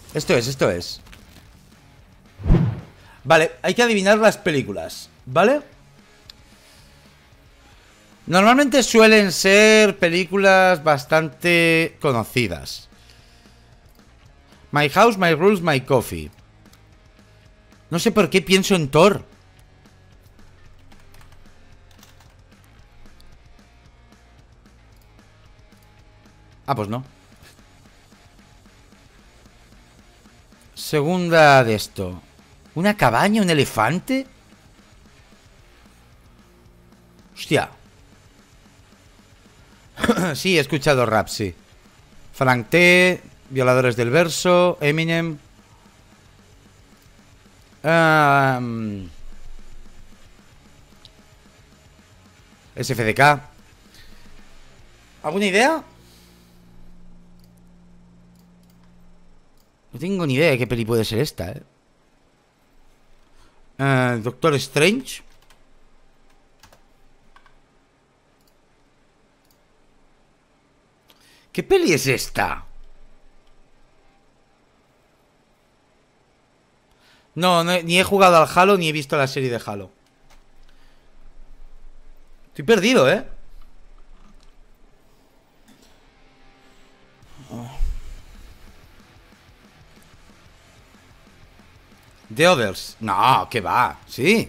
Esto es, esto es. Vale, hay que adivinar las películas, ¿vale? Normalmente suelen ser películas bastante conocidas. My House, My Rules, My Coffee. No sé por qué pienso en Thor. Ah, pues no. Segunda de esto. ¿Una cabaña? ¿Un elefante? Hostia. Sí, he escuchado rap, sí. Frank T, Violadores del Verso, Eminem. SFDK. ¿Alguna idea? No tengo ni idea de qué peli puede ser esta, Doctor Strange. ¿Qué peli es esta? No, ni he jugado al Halo ni he visto la serie de Halo. Estoy perdido, The Others. No, ¿qué va? Sí.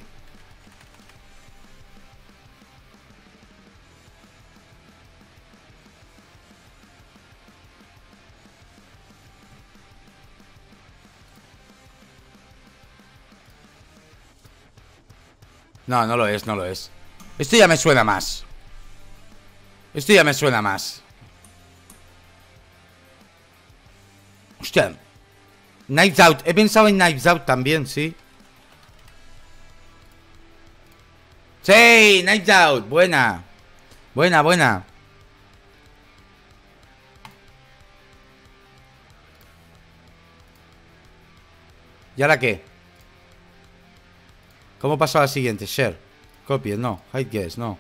No, no lo es, no lo es. Esto ya me suena más. Esto ya me suena más. Hostia. Knives Out. He pensado en Knives Out también, sí. Sí, Knives Out. Buena. Buena, buena. ¿Y ahora qué? ¿Cómo paso a la siguiente? Share. Copy, no. Hide guess, no.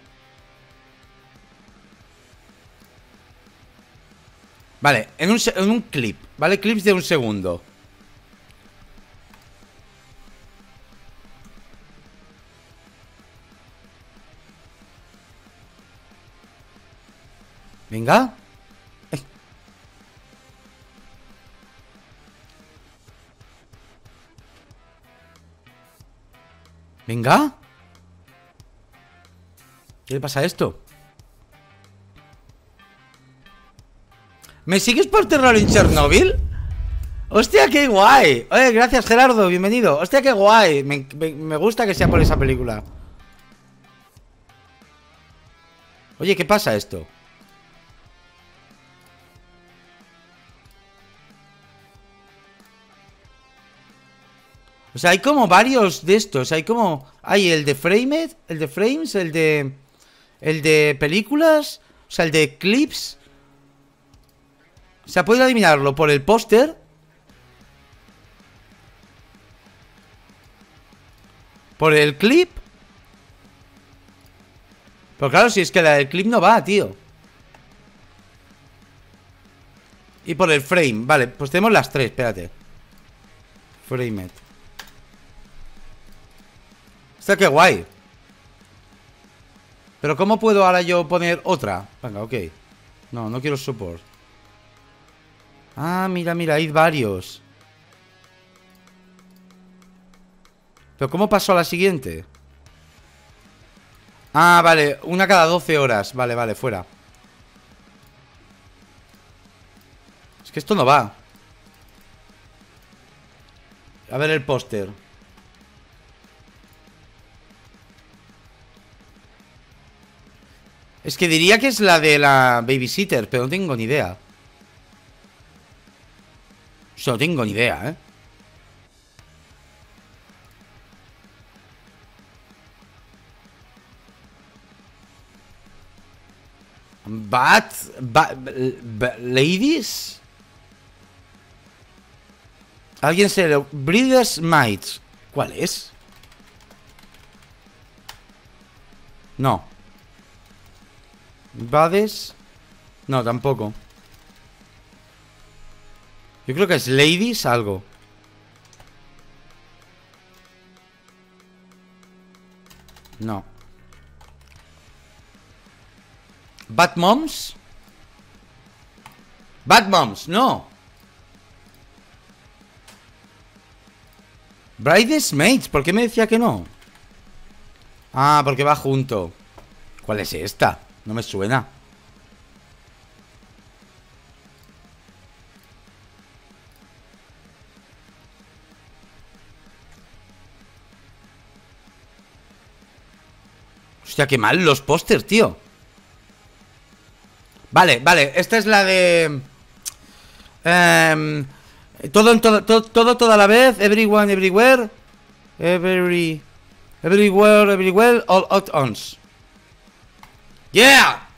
Vale, en un clip. ¿Vale? Clips de un segundo. Venga. Venga. ¿Qué le pasa a esto? ¿Me sigues por terror en Chernobyl? ¡Hostia, qué guay! Oye, gracias Gerardo, bienvenido. ¡Hostia, qué guay! Me gusta que sea por esa película. Oye, ¿qué pasa esto? O sea, hay como varios de estos. Hay como... Hay el de Framed, el de Frames, el de... El de películas. O sea, el de clips. O sea, puedes adivinarlo por el póster. Por el clip. Pero claro, si es que la del clip no va, tío. Y por el frame. Vale, pues tenemos las tres, espérate. Framed. Está que guay. Pero ¿cómo puedo ahora yo poner otra? Venga, ok. No, no quiero support. Ah, mira, mira, hay varios. ¿Pero cómo paso a la siguiente? Ah, vale, una cada 12 horas. Vale, vale, fuera. Es que esto no va. A ver el póster. Es que diría que es la de la babysitter, pero no tengo ni idea. O sea, no tengo ni idea, Ladies. Alguien se lo... Breeders Mites. ¿Cuál es? No. Bades. No, tampoco. Yo creo que es Ladies algo. No. Bad Moms. Bad Moms, no. Bridesmaids, ¿por qué me decía que no? Ah, porque va junto. ¿Cuál es esta? No me suena. Hostia, qué mal los pósters, tío. Vale, vale, esta es la de... todo en todo, toda la vez. Everyone, everywhere. Everywhere, everywhere, all at once. Yeah.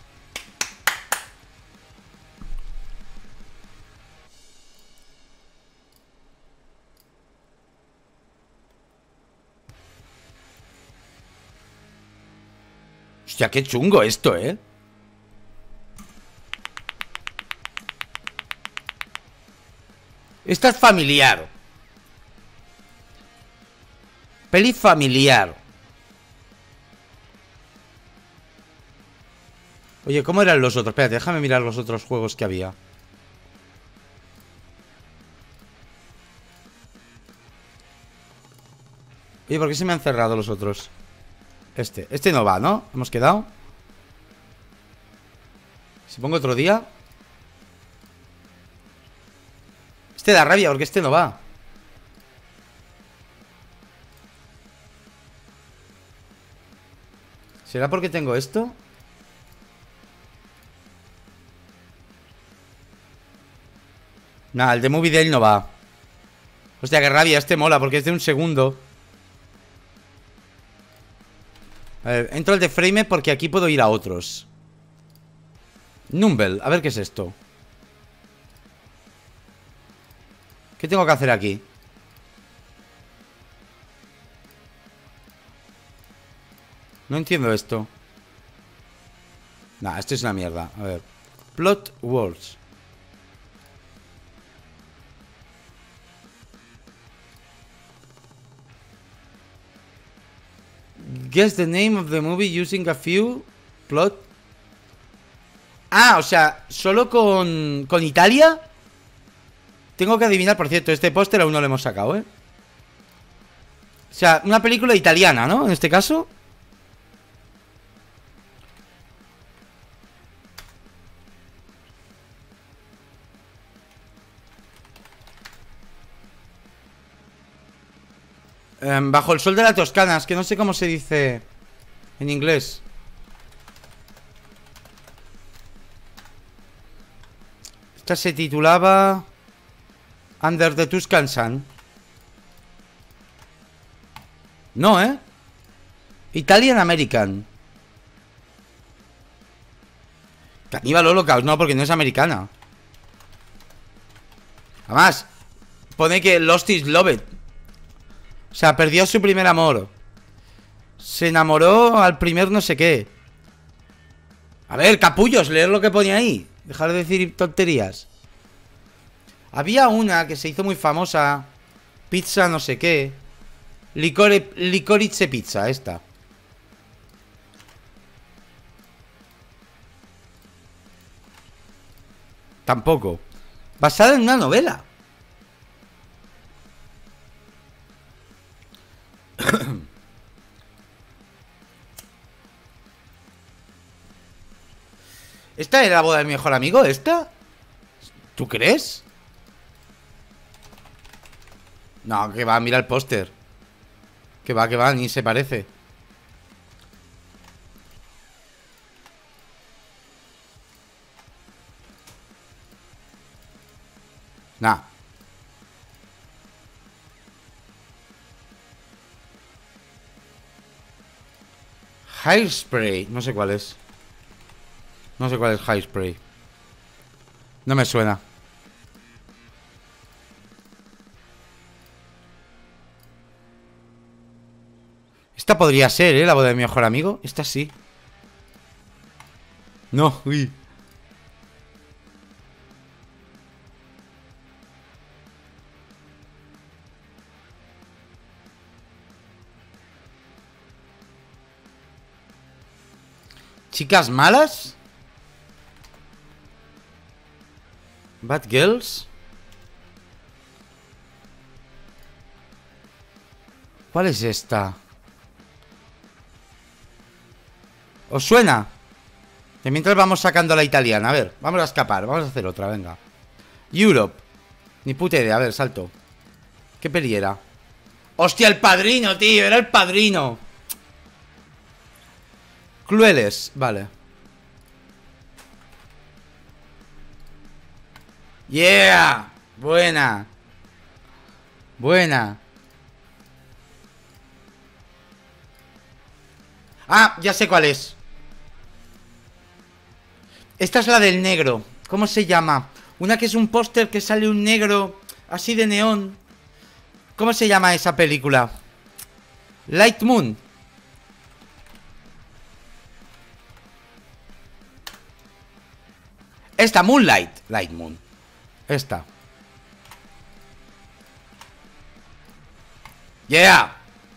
Hostia, qué chungo esto, ¿eh? Esta es familiar. Peli familiar. Oye, ¿cómo eran los otros? Espérate, déjame mirar los otros juegos que había. Oye, ¿por qué se me han cerrado los otros? Este no va, ¿no? Hemos quedado. Si pongo otro día. Este da rabia porque este no va. ¿Será porque tengo esto? Nah, el de Movie Day no va. Hostia, qué rabia, este mola porque es de un segundo. A ver, entro al de Frame porque aquí puedo ir a otros. Numble, a ver qué es esto. ¿Qué tengo que hacer aquí? No entiendo esto. Nah, esto es una mierda. A ver. Plot words. Guess the name of the movie using a few plot. Ah, o sea, solo con Italia. Tengo que adivinar, por cierto, este póster aún no lo hemos sacado, ¿eh? O sea, una película italiana, ¿no? En este caso. Bajo el sol de la Toscana, es que no sé cómo se dice en inglés. Esta se titulaba Under the Tuscan Sun. No, ¿eh? Italian American. Cannibal Holocaust, no, porque no es americana. Además, pone que Lost is Loved. O sea, perdió su primer amor. Se enamoró al primer no sé qué. A ver, capullos, leer lo que pone ahí. Dejar de decir tonterías. Había una que se hizo muy famosa. Pizza no sé qué. Licorice Pizza, esta. Tampoco. Basada en una novela. ¿Esta era la boda de mi mejor amigo? ¿Esta? ¿Tú crees? No, que va, mira el póster. Que va, ni se parece. Nah. Hairspray, no sé cuál es. No sé cuál es Hairspray. No me suena. Esta podría ser, ¿eh? La boda de mi mejor amigo. Esta sí. No, uy. Chicas malas. Bad Girls. ¿Cuál es esta? ¿Os suena? Que mientras vamos sacando la italiana. A ver, vamos a escapar. Vamos a hacer otra, venga. Europe. Ni puta idea, a ver, salto. ¿Qué peli era? ¡Hostia, el padrino, tío! Era el padrino. Crueles, vale. Yeah. Buena. Buena. Ah, ya sé cuál es. Esta es la del negro. ¿Cómo se llama? Una que es un póster que sale un negro así de neón. ¿Cómo se llama esa película? Light Moon. Esta, Moonlight. Light Moon. Esta. Yeah.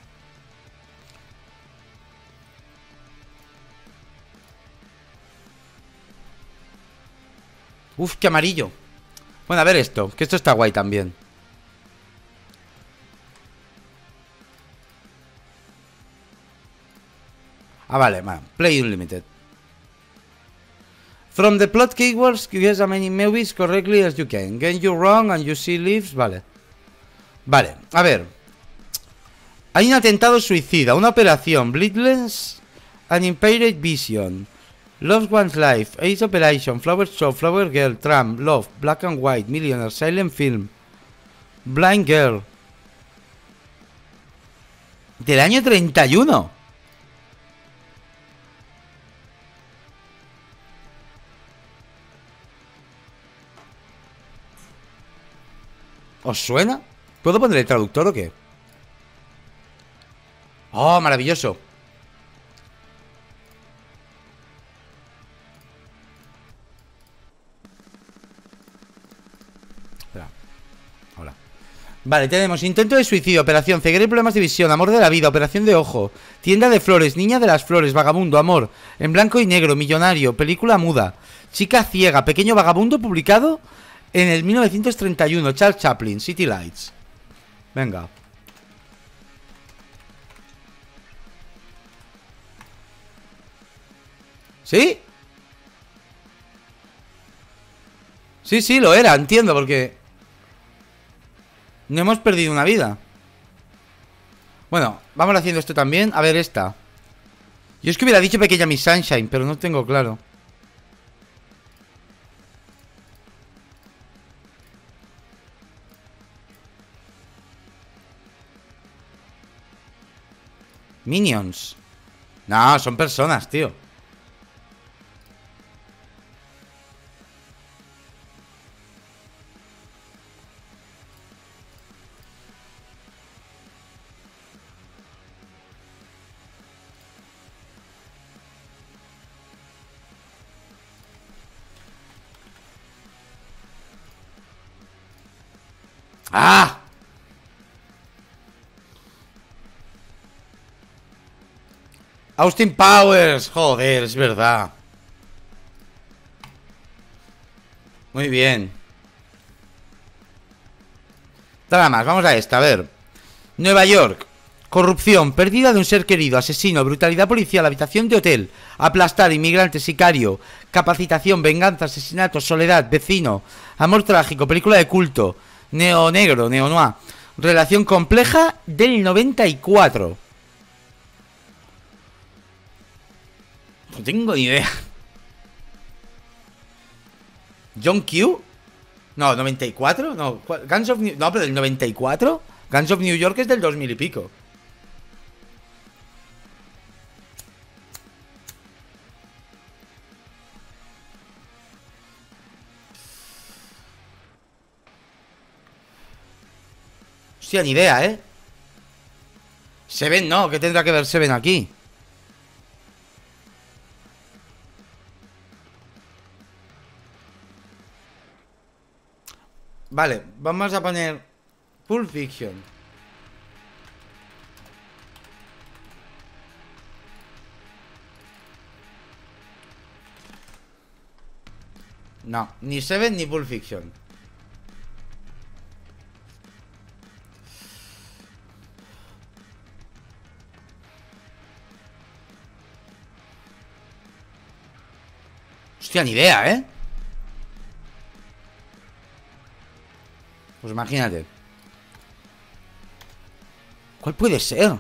Uf, qué amarillo. Bueno, a ver esto, que esto está guay también. Ah, vale, vale. Play Unlimited. From the plot keywords, guess as many movies correctly as you can. Get you wrong and you see leaves. Vale. Vale, a ver. Hay un atentado suicida, una operación, Bleedless, an impaired vision, Lost One's Life, Ace Operation, Flower Show, Flower Girl, Tramp, Love, Black and White, Millionaire, Silent Film, Blind Girl. Del año 31. ¿Os suena? ¿Puedo poner el traductor o qué? Oh, maravilloso. Espera. Hola. Vale, tenemos intento de suicidio, operación, ceguera y problemas de visión, amor de la vida, operación de ojo, tienda de flores, niña de las flores, vagabundo, amor, en blanco y negro, millonario, película muda, chica ciega, pequeño vagabundo, publicado en el 1931, Charles Chaplin, City Lights. Venga. ¿Sí? Sí, sí, lo era, entiendo, porque no hemos perdido una vida. Bueno, vamos haciendo esto también. A ver esta. Yo es que hubiera dicho Pequeña Miss Sunshine, pero no tengo claro. Minions. No, son personas, tío. ¡Ah! Austin Powers. Joder, es verdad. Muy bien. Nada más, vamos a esta, a ver. Nueva York. Corrupción, pérdida de un ser querido, asesino, brutalidad policial, habitación de hotel, aplastar, inmigrante, sicario, capacitación, venganza, asesinato, soledad, vecino, amor trágico, película de culto, neo-negro, neo-noir, relación compleja del 94. No tengo ni idea. ¿John Q? No, 94. No, Guns of New... No, pero del 94. Guns of New York es del 2000 y pico. Hostia, ni idea, ¿eh? Seven no, ¿qué tendrá que ver Seven aquí? Vale, vamos a poner Pulp Fiction. No, ni Seven ni Pulp Fiction. Hostia, ni idea, ¿eh? Pues imagínate. ¿Cuál puede ser?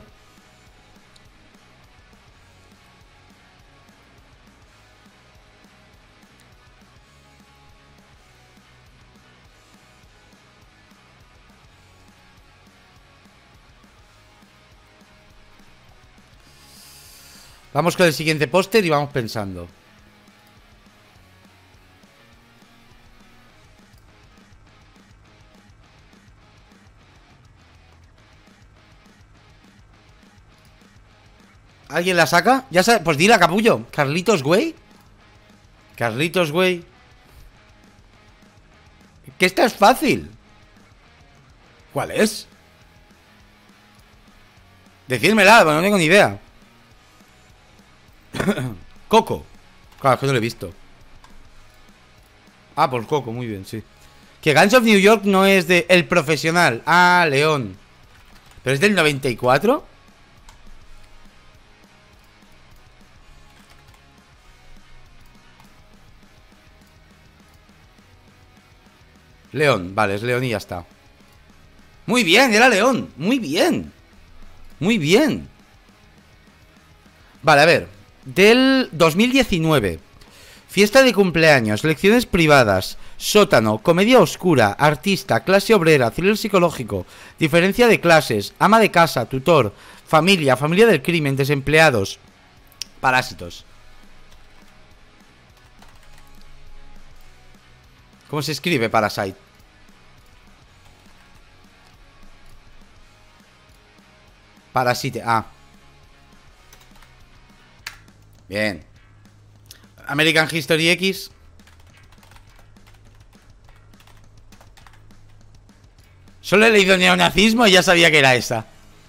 Vamos con el siguiente póster y vamos pensando. ¿Alguien la saca? Ya sabe, pues dila, capullo. Carlitos Way. Carlitos Way. Que esta es fácil. ¿Cuál es? Decídmela, no tengo ni idea. Coco. Claro, es que no lo he visto. Ah, por Coco, muy bien, sí. Que Guns of New York no es de El Profesional. Ah, León. ¿Pero es del 94? León, vale, es León y ya está. Muy bien, era León. Muy bien. Muy bien. Vale, a ver. Del 2019. Fiesta de cumpleaños, lecciones privadas, sótano, comedia oscura, artista, clase obrera, thriller psicológico, diferencia de clases, ama de casa, tutor, familia, familia del crimen, desempleados, parásitos. ¿Cómo se escribe Parasite? Parasite, ah. Bien. American History X. Solo he leído neonazismo y ya sabía que era esa.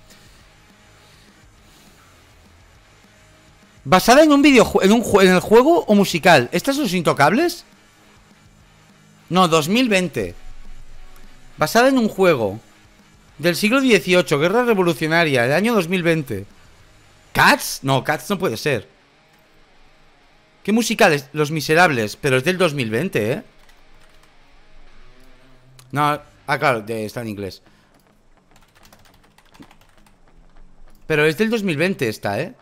Basada en un videojuego, en el juego o musical. ¿Estas son los Intocables? No, 2020. Basada en un juego del siglo XVIII, guerra revolucionaria, del año 2020. ¿Cats? No, Cats no puede ser. ¿Qué musical es? Los Miserables, pero es del 2020, ¿eh? No, claro, está en inglés. Pero es del 2020 esta, ¿eh?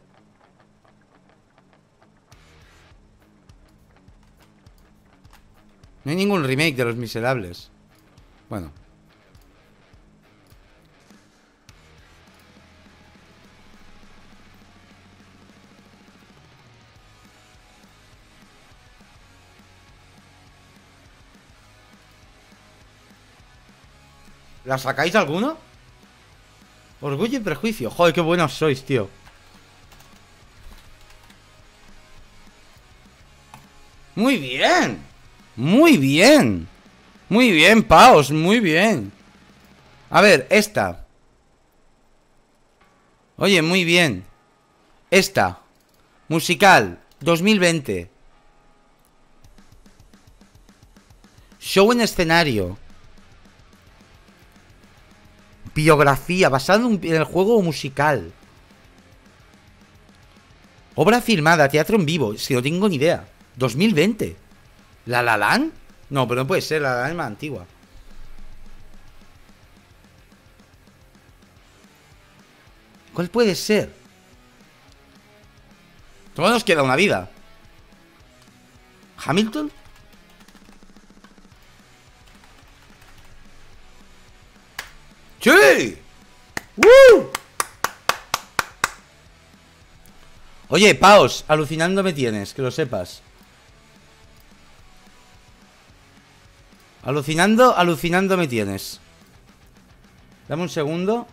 No hay ningún remake de Los Miserables. Bueno. ¿La sacáis alguno? Orgullo y prejuicio. Joder, qué buenos sois, tío. Muy bien. Muy bien. Muy bien, Paos, muy bien. A ver, esta. Oye, muy bien. Esta. Musical, 2020. Show en escenario. Biografía, basado en el juego musical. Obra filmada, teatro en vivo. Si no tengo ni idea. 2020. ¿La La Land? No, pero no puede ser, La La Land es más antigua. ¿Cuál puede ser? Solo nos queda una vida. ¿Hamilton? ¡Sí! Oye, Paos, alucinando me tienes, que lo sepas. Alucinando me tienes. Dame un segundo.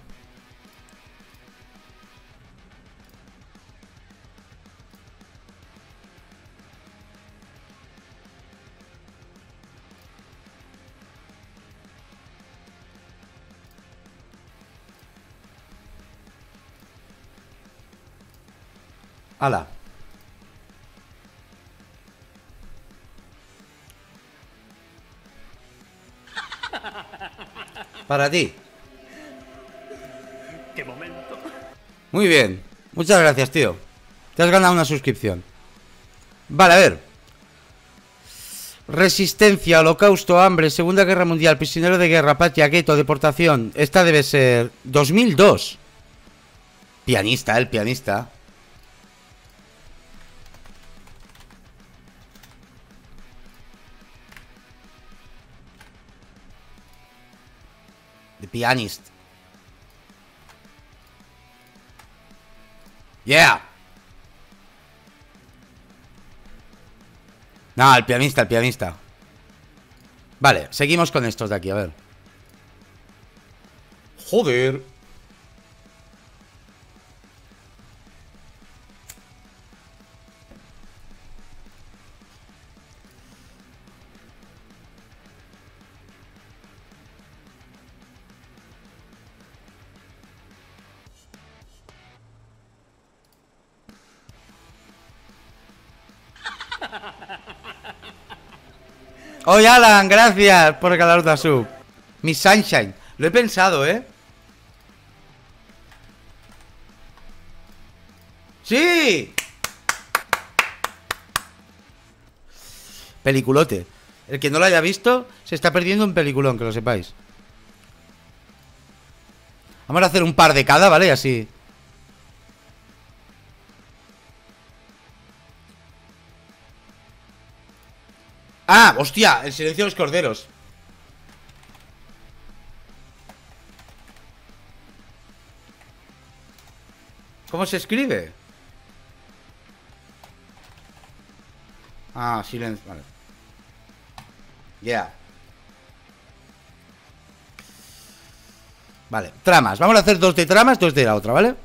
Hala. Para ti. ¡Qué momento! Muy bien. Muchas gracias, tío. Te has ganado una suscripción. Vale, a ver. Resistencia, holocausto, hambre, Segunda Guerra Mundial, prisionero de guerra, patria, gueto, deportación. Esta debe ser 2002. Pianista, el pianista. The Pianist. Yeah. No, el pianista, el pianista. Vale, seguimos con estos de aquí, a ver. Joder. Oye, Alan, gracias por regalar otra sub. Mi Sunshine. Lo he pensado, ¿eh? ¡Sí! Peliculote. El que no lo haya visto se está perdiendo un peliculón, que lo sepáis. Vamos a hacer un par de cada, ¿vale? Así. ¡Ah! ¡Hostia! El silencio de los corderos. ¿Cómo se escribe? Ah, silencio, vale. Ya. Vale, tramas. Vamos a hacer dos de tramas, dos de la otra, ¿vale?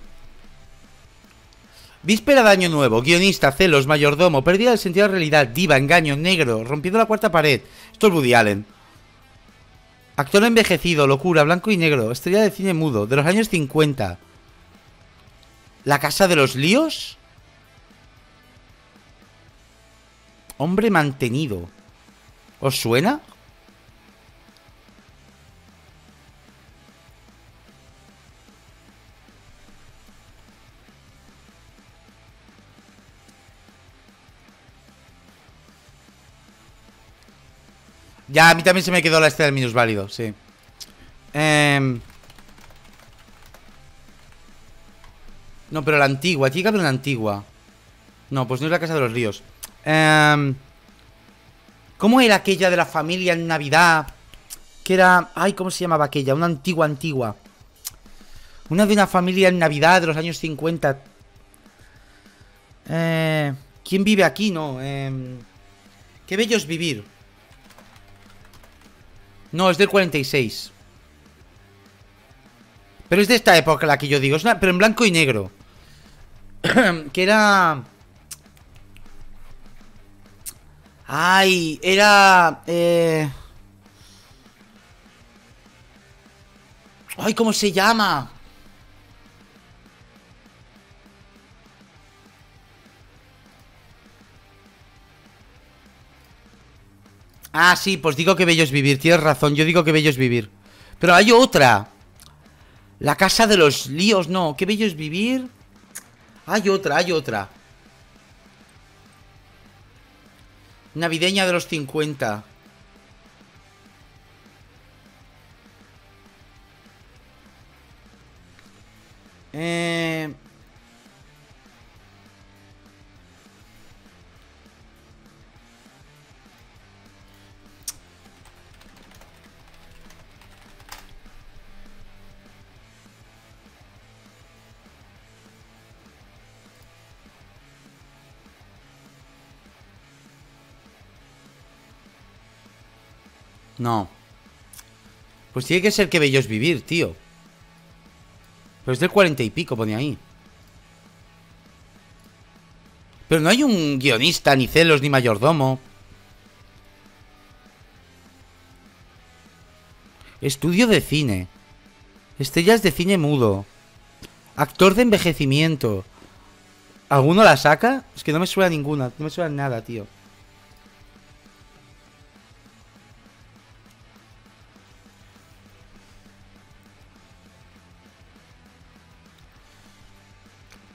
Víspera de Año Nuevo, guionista, celos, mayordomo, pérdida del sentido de la realidad, diva, engaño, negro, rompiendo la cuarta pared. Esto es Woody Allen. Actor envejecido, locura, blanco y negro, estrella de cine mudo, de los años 50. La casa de los líos. Hombre mantenido. ¿Os suena? Ya, a mí también se me quedó la estrella del minusválido, sí. No, pero la antigua, chica, pero la antigua. No, pues no es la casa de los ríos. ¿Cómo era aquella de la familia en Navidad? Que era... Ay, ¿cómo se llamaba aquella? Una antigua. Una de una familia en Navidad de los años 50. ¿Quién vive aquí? No. Qué bello es vivir. No, es del 46. Pero es de esta época la que yo digo. Pero en blanco y negro. Que era... Ay, era... Ay, ¿cómo se llama? Ah, sí, pues digo que bello es vivir. Tienes razón, yo digo que bello es vivir. Pero hay otra. La casa de los líos, no. Qué bello es vivir. Hay otra. Navideña de los 50. No. Pues tiene que ser que bello es vivir, tío. Pero es del 40 y pico, pone ahí. Pero no hay un guionista, ni celos, ni mayordomo. Estudio de cine. Estrellas de cine mudo. Actor de envejecimiento. ¿Alguno la saca? Es que no me suena ninguna. No me suena nada, tío.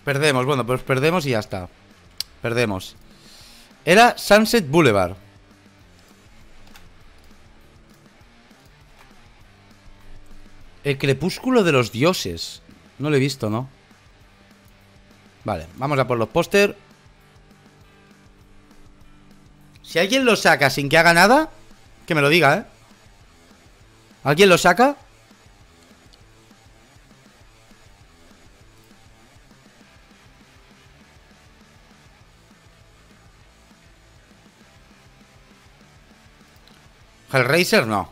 Perdemos, bueno, pues perdemos y ya está. Perdemos. Era Sunset Boulevard. El crepúsculo de los dioses. No lo he visto, ¿no? Vale, vamos a por los póster. Si alguien lo saca sin que haga nada, que me lo diga, ¿eh? ¿Alguien lo saca? Hellraiser no.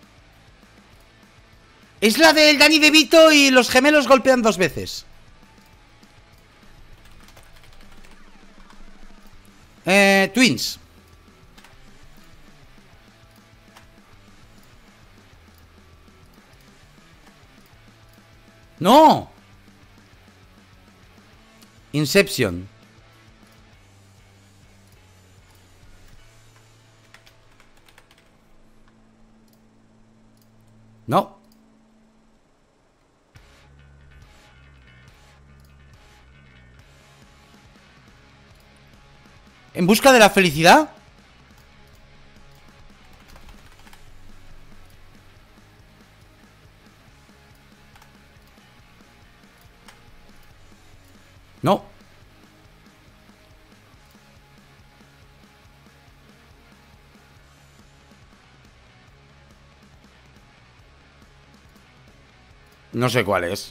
Es la del Danny DeVito y los gemelos golpean 2 veces. Twins. No. Inception. No. ¿En busca de la felicidad? No. No sé cuál es.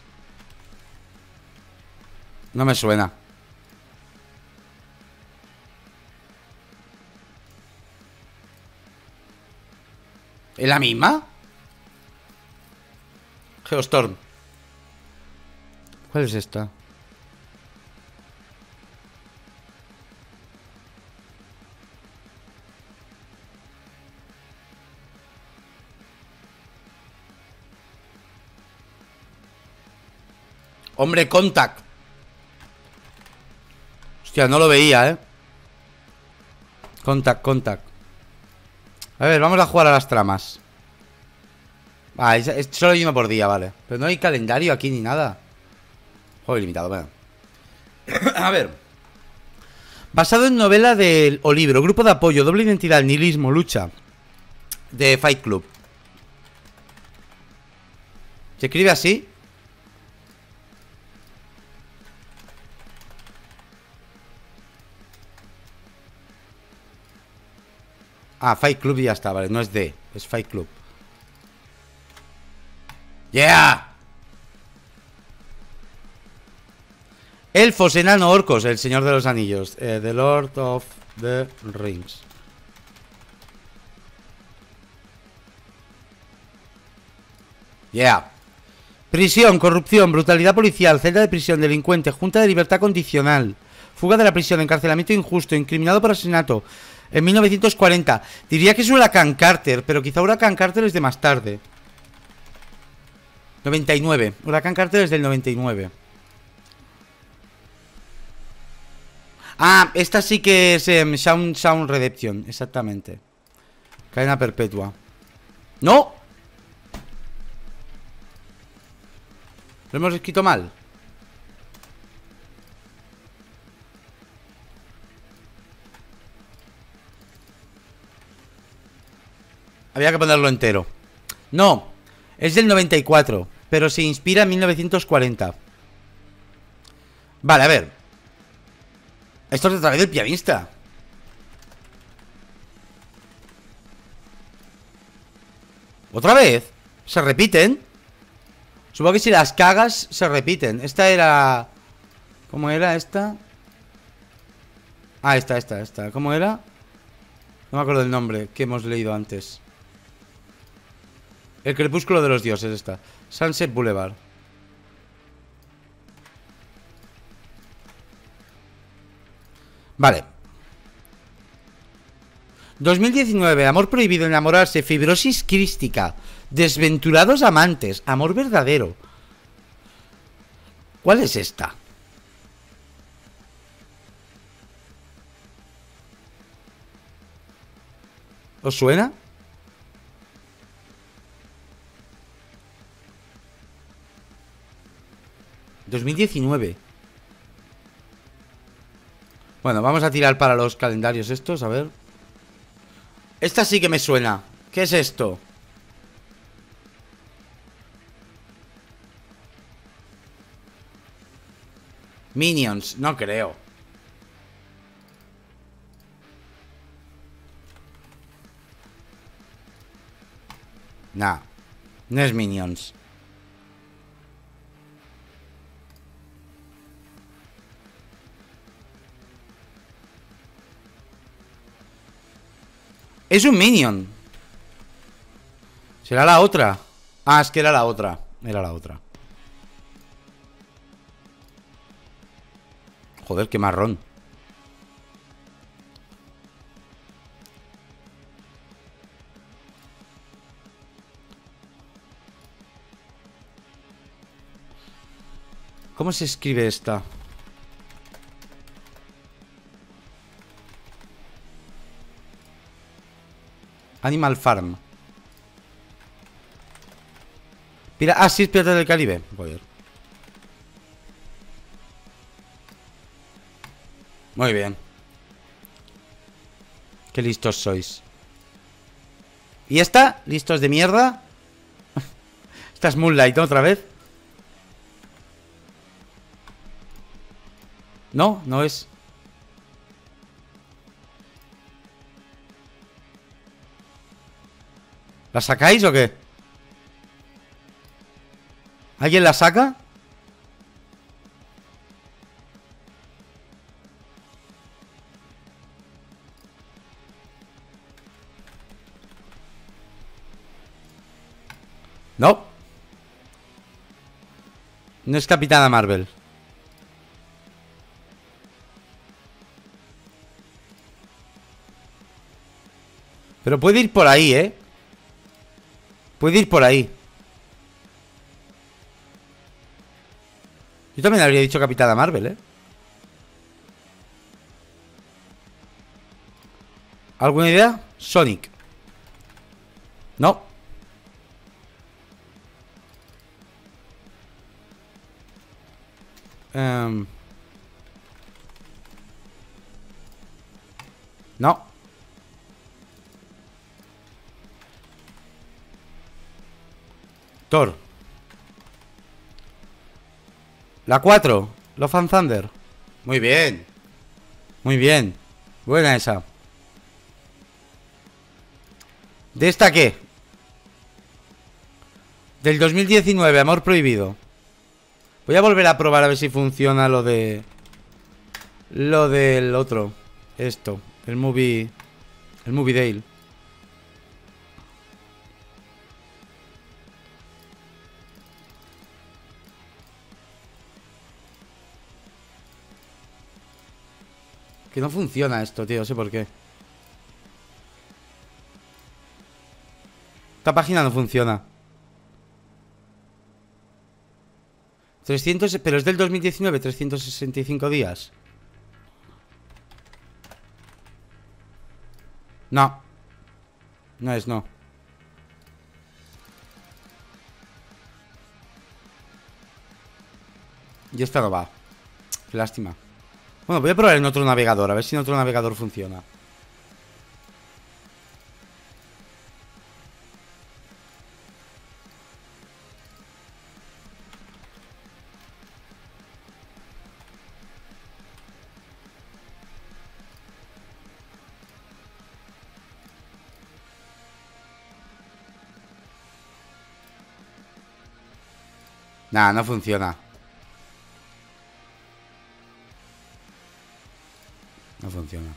No me suena. ¿Es la misma? Geostorm. ¿Cuál es esta? Hombre, Contact. Hostia, no lo veía, ¿eh? Contact. A ver, vamos a jugar a las tramas. Ah, es solo hay uno por día, vale. Pero no hay calendario aquí ni nada. Juego ilimitado, venga. A ver. Basado en novela del o libro, grupo de apoyo, doble identidad, nihilismo, lucha. De Fight Club. ¿Se escribe así? Ah, Fight Club y ya está, vale. No es D, es Fight Club. ¡Yeah! Elfos, enano, orcos, el señor de los anillos. The Lord of the Rings. Yeah. Prisión, corrupción, brutalidad policial, celda de prisión, delincuente, junta de libertad condicional, fuga de la prisión, encarcelamiento injusto, incriminado por asesinato. En 1940. Diría que es Huracán Carter, pero quizá Huracán Carter es de más tarde. 99. Huracán Carter es del 99. Ah, esta sí que es Sound Redemption, exactamente. Cadena perpetua. ¡No! Lo hemos escrito mal. Había que ponerlo entero. No, es del 94, pero se inspira en 1940. Vale, a ver. Esto es otra vez del pianista. ¿Otra vez? ¿Se repiten? Supongo que si las cagas, se repiten. Esta era... ¿Cómo era esta? Ah, esta. ¿Cómo era? No me acuerdo del nombre que hemos leído antes. El crepúsculo de los dioses, esta. Sunset Boulevard. Vale. 2019, amor prohibido, enamorarse, fibrosis crística, desventurados amantes, amor verdadero. ¿Cuál es esta? ¿Os suena? ¿2019? Bueno, vamos a tirar para los calendarios estos, a ver. Esta sí que me suena. ¿Qué es esto? Minions, no creo. Nah, no es Minions. Es un Minion. ¿Será la otra? Ah, es que era la otra. Era la otra. Joder, qué marrón. ¿Cómo se escribe esta? Animal Farm. Ah, sí, es Piratas del Caribe. Joder. Muy bien. Qué listos sois. ¿Y esta? ¿Listos de mierda? Esta es Moonlight otra vez. No, no es. ¿La sacáis o qué? ¿Alguien la saca? No. No es Capitana Marvel. Pero puede ir por ahí, ¿eh? Puede ir por ahí. Yo también habría dicho Capitana Marvel, ¿eh? ¿Alguna idea? Sonic. No. No. Thor. La 4. Love and Thunder. Muy bien. Muy bien. Buena esa. ¿De esta qué? Del 2019, Amor Prohibido. Voy a volver a probar a ver si funciona lo de... Lo del otro. Esto. El movie Dale. Que no funciona esto, tío. No sé por qué. Esta página no funciona. 300... Pero es del 2019, 365 días. No. No es, no. Y esta no va. Qué lástima. Bueno, voy a probar en otro navegador. A ver si en otro navegador funciona. Nah, no funciona. No funciona.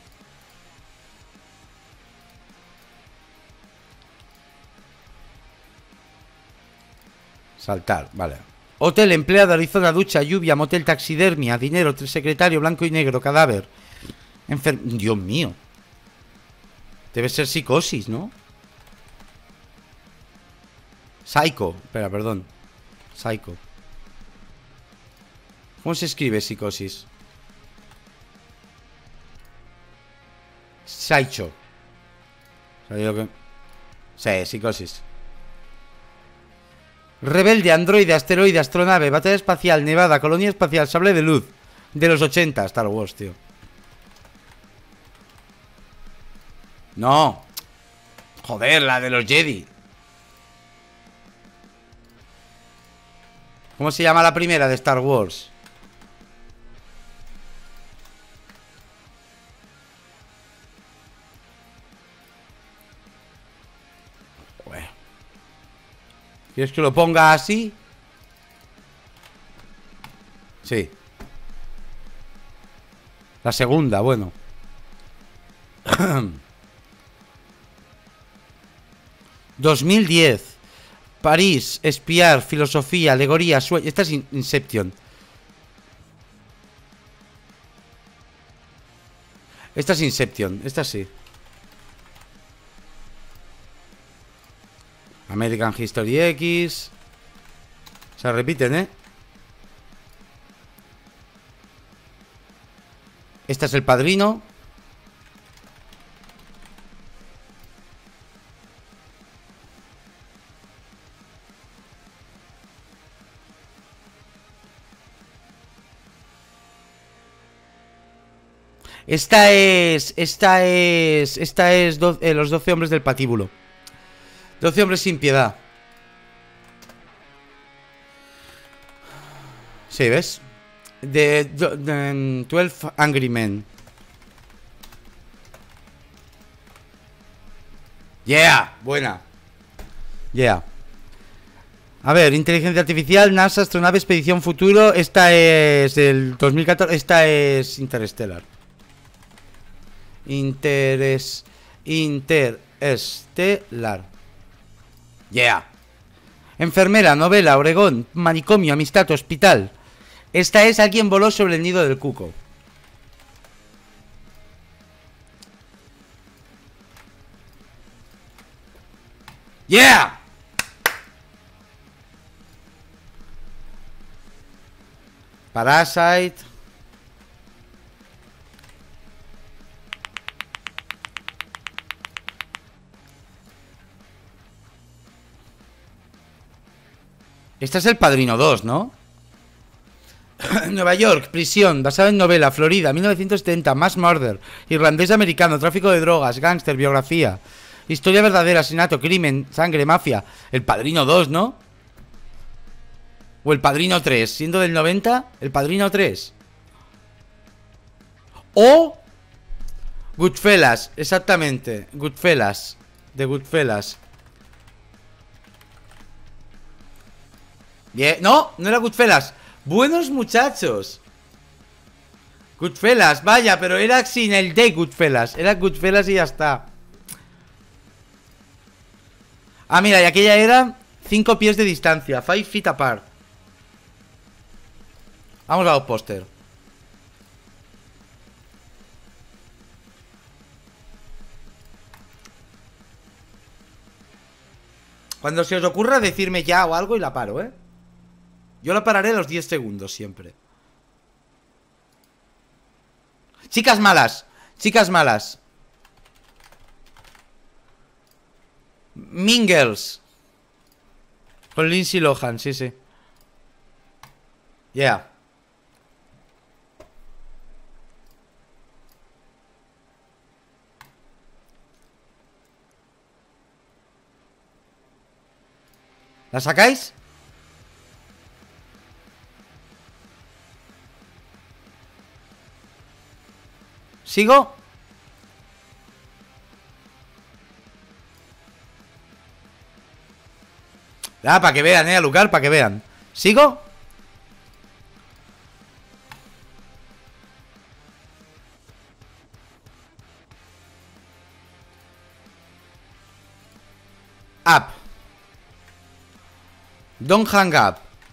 Saltar, vale. Hotel, empleado, Arizona, ducha, lluvia, motel, taxidermia, dinero, secretario, blanco y negro, cadáver. Dios mío. Debe ser psicosis, ¿no? Psycho. Espera, perdón. Psycho. ¿Cómo se escribe psicosis? Psycho. Sí, psicosis. Rebelde, androide, asteroide, astronave, batalla espacial, nevada, colonia espacial, sable de luz. De los 80, Star Wars, tío. No. Joder, la de los Jedi. ¿Cómo se llama la primera de Star Wars? Bueno. ¿Quieres que lo ponga así? Sí. La segunda, bueno. 2010. París, espiar, filosofía, alegoría, sueño. Esta es Inception. Esta es Inception, esta sí. American History X. Se repiten, ¿eh? Esta es El Padrino. Esta es los 12 hombres del patíbulo. 12 hombres sin piedad. Sí, ¿ves? De 12 Angry Men. Yeah, buena. Yeah. A ver, inteligencia artificial, NASA, astronave, expedición futuro. Esta es del 2014. Esta es Interstellar. Interestelar. Yeah. Enfermera, novela, Oregón, manicomio, amistad, hospital. Esta es Alguien voló sobre el nido del cuco. Yeah. Parasite. Este es El Padrino 2, ¿no? Nueva York, prisión, basado en novela, Florida, 1970, mass murder, irlandés americano, tráfico de drogas, gángster, biografía, historia verdadera, asesinato, crimen, sangre, mafia. El Padrino 2, ¿no? O El Padrino 3, siendo del 90, El Padrino 3. O Goodfellas, exactamente, Goodfellas, de Goodfellas. Bien, no, no era Goodfellas. Buenos muchachos. Goodfellas, vaya, pero era sin el de Goodfellas. Era Goodfellas y ya está. Ah, mira, y aquella era 5 pies de distancia, 5 feet apart. Vamos a los póster. Cuando se os ocurra decirme ya o algo y la paro, ¿eh? Yo la pararé a los 10 segundos siempre. Chicas malas. Chicas malas. Mean Girls. Con Lindsay Lohan, sí, sí. Yeah. ¿La sacáis? ¿Sigo? Ah, para que vean, Alucard, para que vean. ¿Sigo? Up. Don't hang up.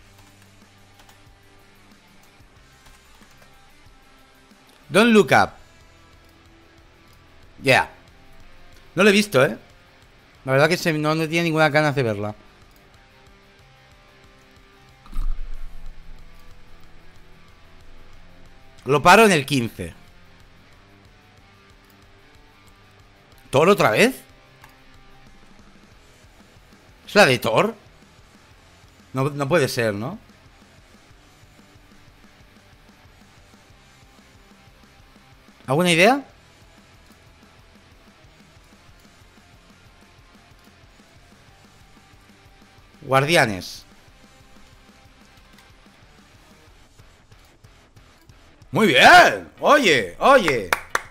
Don't look up. Yeah. No lo he visto, ¿eh? La verdad que no tiene ninguna ganas de verla. Lo paro en el 15. ¿Thor otra vez? ¿Es la de Thor? No, no puede ser, ¿no? ¿Alguna idea? Guardianes. Muy bien. Oye, oye.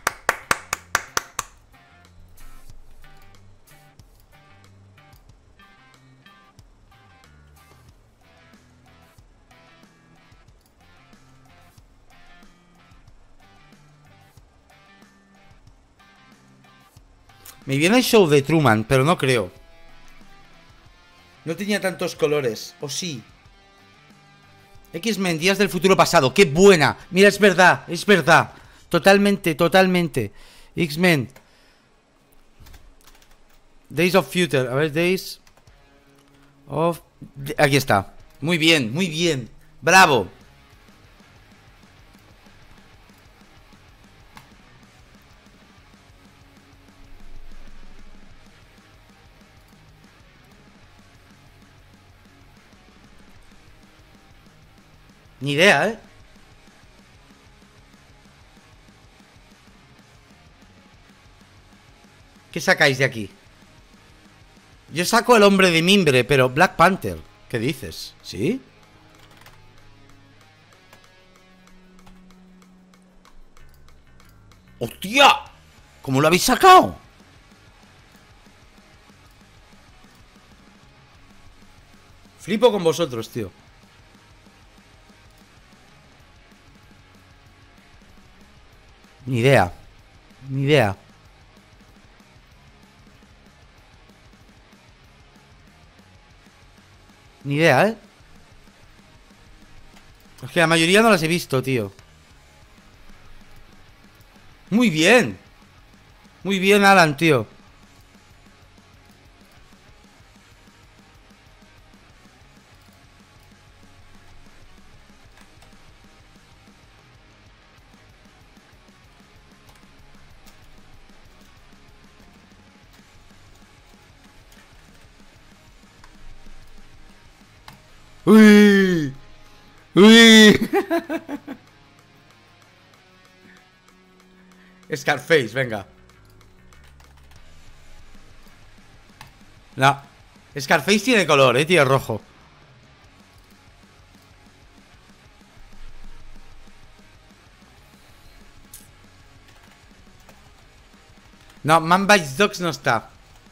Me viene el show de Truman, pero no creo. No tenía tantos colores. ¿O sí? X-Men, Días del Futuro Pasado. ¡Qué buena! Mira, es verdad, es verdad. Totalmente, totalmente. X-Men. Days of Future. A ver, Days of... Aquí está. Muy bien, muy bien. Bravo. Ni idea, ¿eh? ¿Qué sacáis de aquí? Yo saco el hombre de mimbre, pero Black Panther. ¿Qué dices? ¿Sí? ¡Hostia! ¿Cómo lo habéis sacado? Flipo con vosotros, tío. Ni idea. Ni idea. Ni idea, ¿eh? Es que la mayoría no las he visto, tío. Muy bien. Muy bien, Alan, tío. Uy. Uy. Scarface, venga. No. Scarface tiene color, tío, rojo. No, Man Bites Dogs no está.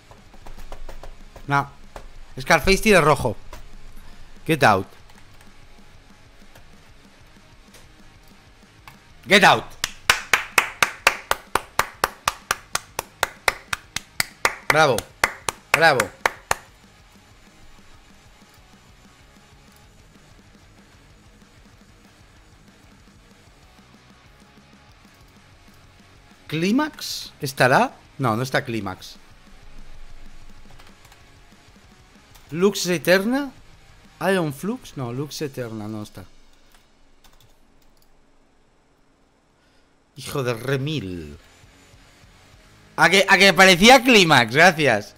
No. Scarface tiene rojo. Get out. Get out. Bravo. Bravo. ¿Clímax? ¿Estará? No, no está Clímax. ¿Lux Eterna? ¿Iron Flux? No, Lux Eterna no está. Hijo de remil. A que parecía Clímax, gracias.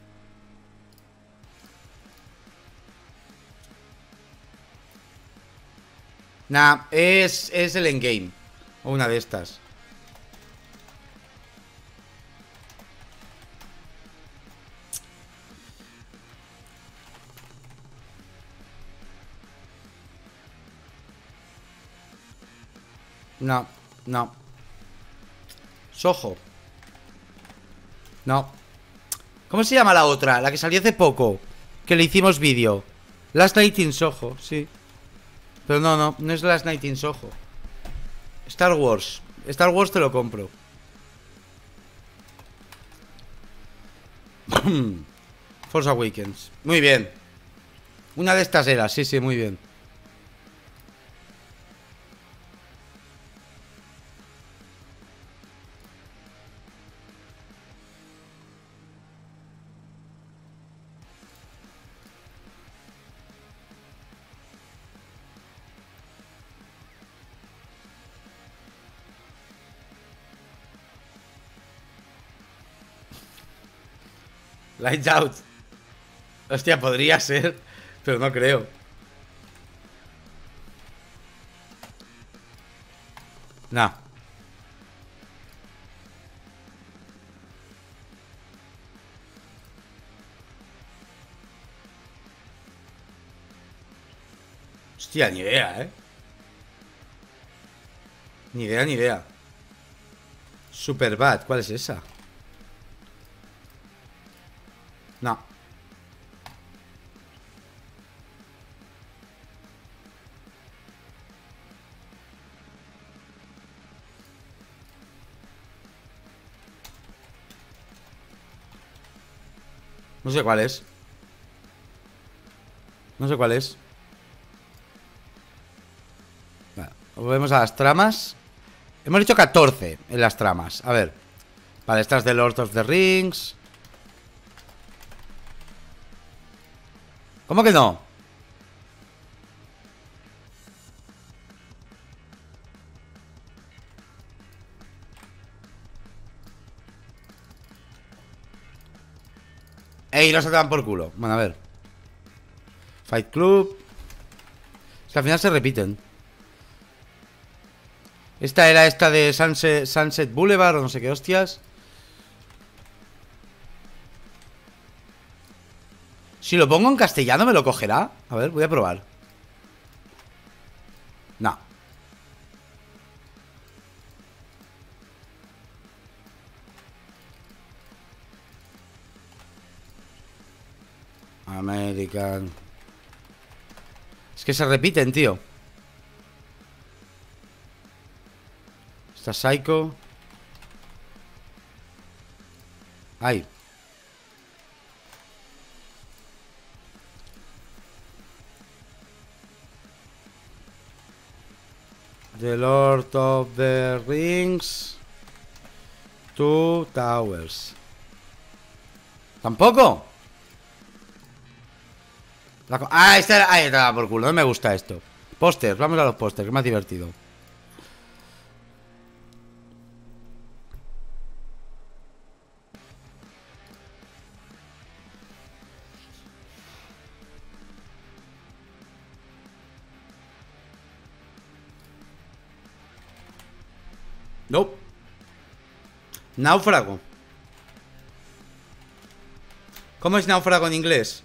Nah, es el endgame. O una de estas. No, no. Soho. No. ¿Cómo se llama la otra? La que salió hace poco. Que le hicimos vídeo. Last Night in Soho, sí. Pero no, no, no es Last Night in Soho. Star Wars. Star Wars te lo compro. Force Awakens. Muy bien. Una de estas era, sí, sí, muy bien. Lights Out. Hostia, podría ser, pero no creo. No. Hostia, ni idea, Ni idea, ni idea. Superbad, ¿cuál es esa? No. No sé cuál es. No sé cuál es. Vale, volvemos a las tramas. Hemos dicho 14 en las tramas. A ver. Vale, esta es de Lord of the Rings. ¿Cómo que no? ¡Ey! Los atacan por culo. Bueno, a ver. Fight Club. Es que al final se repiten. Esta era esta de Sunset Boulevard o no sé qué hostias. Si lo pongo en castellano, ¿me lo cogerá? A ver, voy a probar. No. American. Es que se repiten, tío. Está Psycho. Ay. The Lord of the Rings. Two Towers. ¿Tampoco? Esta era... Ahí estaba por culo, no me gusta esto. Pósters, vamos a los pósters, que es más divertido. No. Náufrago. ¿Cómo es náufrago en inglés?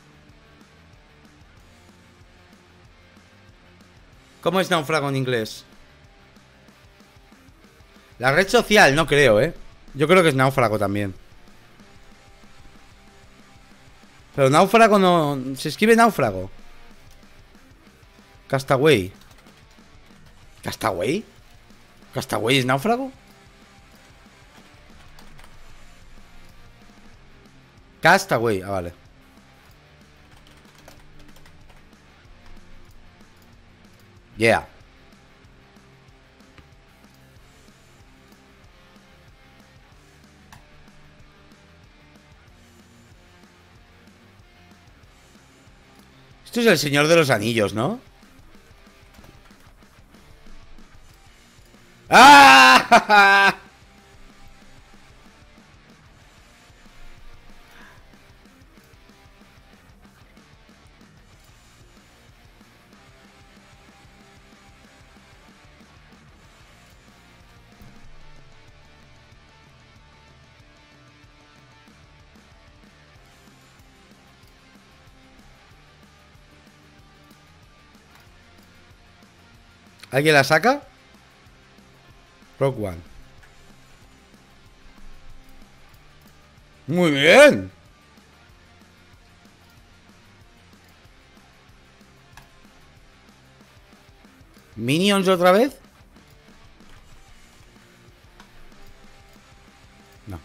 ¿Cómo es náufrago en inglés? La red social, no creo, Yo creo que es náufrago también. Pero náufrago no... Se escribe náufrago. Castaway. ¿Castaway? ¿Castaway es náufrago? Castaway, vale. Yeah. Esto es el Señor de los Anillos, ¿no? ¡Ah! ¿Alguien la saca? Rock One. Muy bien. ¿Minions otra vez? No.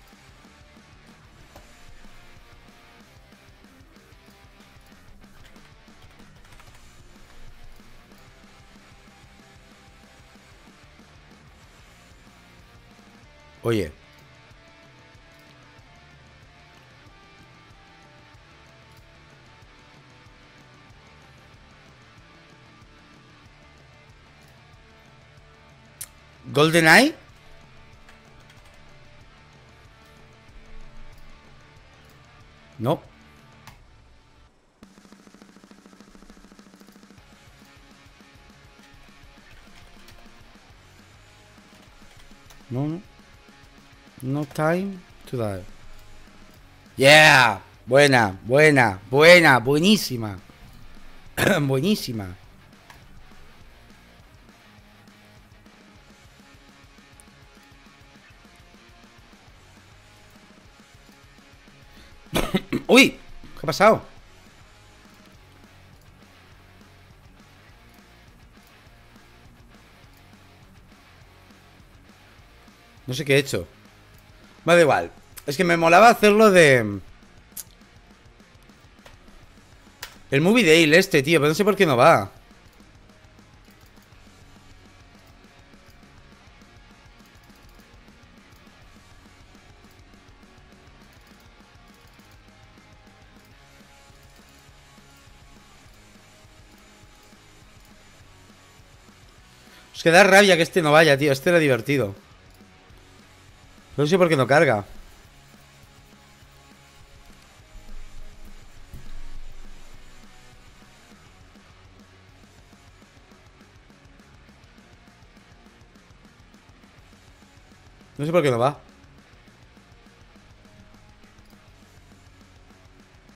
Oye. ¿GoldenEye? No. No, no. No time to die. Yeah. Buena, buena, buena, buenísima. Buenísima. ¡Uy! ¿Qué ha pasado? No sé qué he hecho. Vale, da igual. Es que me molaba hacerlo de... El Movie Dale este, tío, pero no sé por qué no va. Es que da rabia que este no vaya, tío. Este era divertido. Pero no sé por qué no carga. No sé por qué no va.